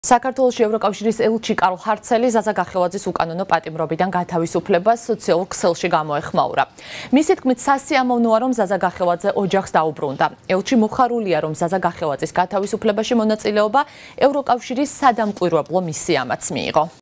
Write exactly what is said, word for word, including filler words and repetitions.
საქართველოში ევროკავშირის ელჩი კარლ ჰარცელი ზაზა გახევაძის უკანონო პატიმრობიდან გათავისუფლებას სოციალურ ქსელში გამოეხმაურა. მისი თქმით, სასიამოვნოა, რომ ზაზა გახევაძე ოჯახს დაუბრუნდა. ელჩი მოხარულია, რომ ზაზა გახევაძის გათავისუფლებაში მონაწილეობა ევროკავშირის სადამკვირვებლო მისიამაც მიიღო.